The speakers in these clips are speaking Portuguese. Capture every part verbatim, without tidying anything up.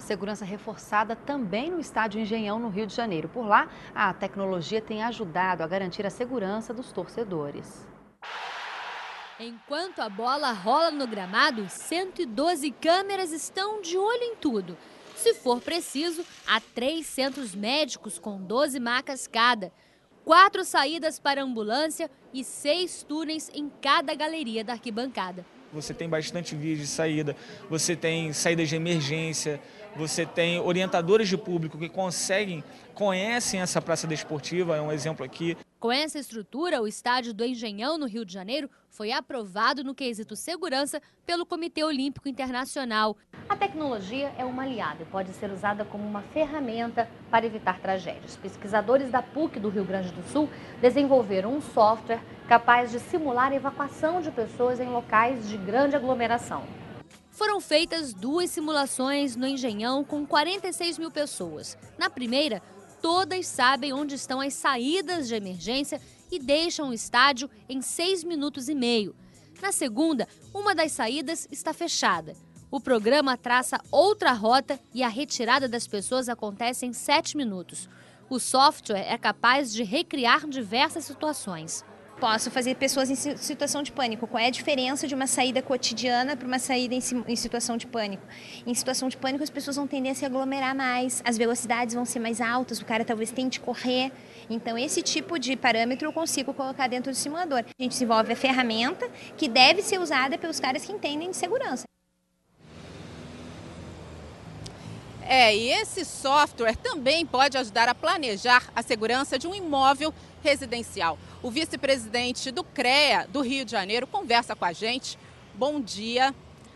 Segurança reforçada também no estádio Engenhão, no Rio de Janeiro. Por lá, a tecnologia tem ajudado a garantir a segurança dos torcedores. Enquanto a bola rola no gramado, cento e doze câmeras estão de olho em tudo. Se for preciso, há três centros médicos com doze macas cada, quatro saídas para ambulância e seis túneis em cada galeria da arquibancada. Você tem bastante vias de saída, você tem saídas de emergência, você tem orientadores de público que conseguem, conhecem essa praça desportiva, é um exemplo aqui. Com essa estrutura, o estádio do Engenhão, no Rio de Janeiro, foi aprovado no quesito segurança pelo Comitê Olímpico Internacional. A tecnologia é uma aliada e pode ser usada como uma ferramenta para evitar tragédias. Pesquisadores da P U C do Rio Grande do Sul desenvolveram um software capaz de simular a evacuação de pessoas em locais de grande aglomeração. Foram feitas duas simulações no Engenhão com quarenta e seis mil pessoas. Na primeira, todas sabem onde estão as saídas de emergência e deixam o estádio em seis minutos e meio. Na segunda, uma das saídas está fechada. O programa traça outra rota e a retirada das pessoas acontece em sete minutos. O software é capaz de recriar diversas situações. Posso fazer pessoas em situação de pânico. Qual é a diferença de uma saída cotidiana para uma saída em situação de pânico? Em situação de pânico, as pessoas vão tender a se aglomerar mais, as velocidades vão ser mais altas, o cara talvez tente correr. Então, esse tipo de parâmetro eu consigo colocar dentro do simulador. A gente desenvolve a ferramenta que deve ser usada pelos caras que entendem de segurança. É, e esse software também pode ajudar a planejar a segurança de um imóvel residencial. O vice-presidente do CREA do Rio de Janeiro conversa com a gente. Bom dia.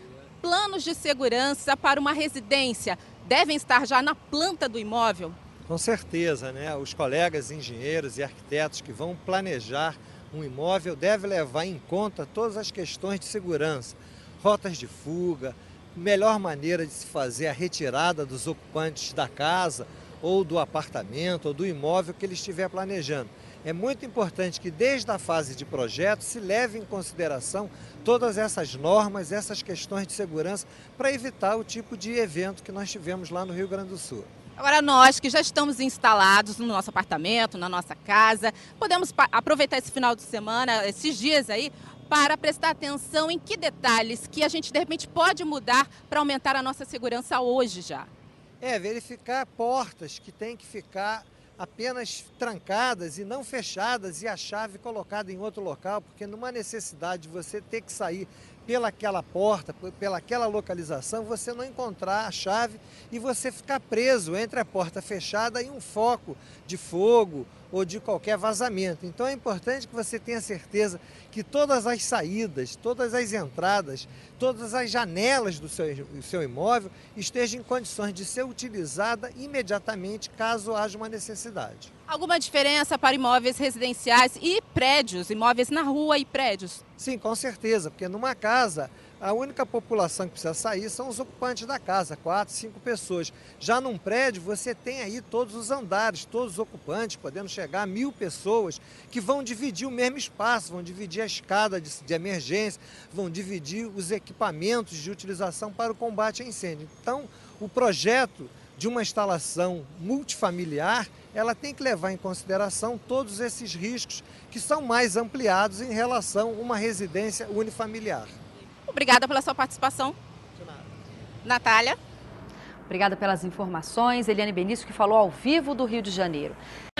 Planos de segurança para uma residência devem estar já na planta do imóvel? Com certeza, né? Os colegas engenheiros e arquitetos que vão planejar um imóvel devem levar em conta todas as questões de segurança, rotas de fuga, melhor maneira de se fazer a retirada dos ocupantes da casa ou do apartamento ou do imóvel que ele estiver planejando. É muito importante que desde a fase de projeto se leve em consideração todas essas normas, essas questões de segurança para evitar o tipo de evento que nós tivemos lá no Rio Grande do Sul. Agora nós que já estamos instalados no nosso apartamento, na nossa casa, podemos aproveitar esse final de semana, esses dias aí, para prestar atenção em que detalhes que a gente de repente pode mudar para aumentar a nossa segurança hoje já. É, verificar portas que têm que ficar apenas trancadas e não fechadas e a chave colocada em outro local, porque numa necessidade de você ter que sair pelaquela porta, pelaquela localização, você não encontrar a chave e você ficar preso entre a porta fechada e um foco de fogo ou de qualquer vazamento. Então é importante que você tenha certeza que todas as saídas, todas as entradas, todas as janelas do seu, do seu imóvel estejam em condições de ser utilizada imediatamente caso haja uma necessidade. Alguma diferença para imóveis residenciais e prédios, imóveis na rua e prédios? Sim, com certeza, porque numa casa a única população que precisa sair são os ocupantes da casa, quatro, cinco pessoas. Já num prédio você tem aí todos os andares, todos os ocupantes, podendo chegar a mil pessoas que vão dividir o mesmo espaço, vão dividir a escada de, de emergência, vão dividir os equipamentos de utilização para o combate a incêndio. Então, o projeto de uma instalação multifamiliar, ela tem que levar em consideração todos esses riscos que são mais ampliados em relação a uma residência unifamiliar. Obrigada pela sua participação. De nada. Natália. Obrigada pelas informações. Eliane Benício, que falou ao vivo do Rio de Janeiro.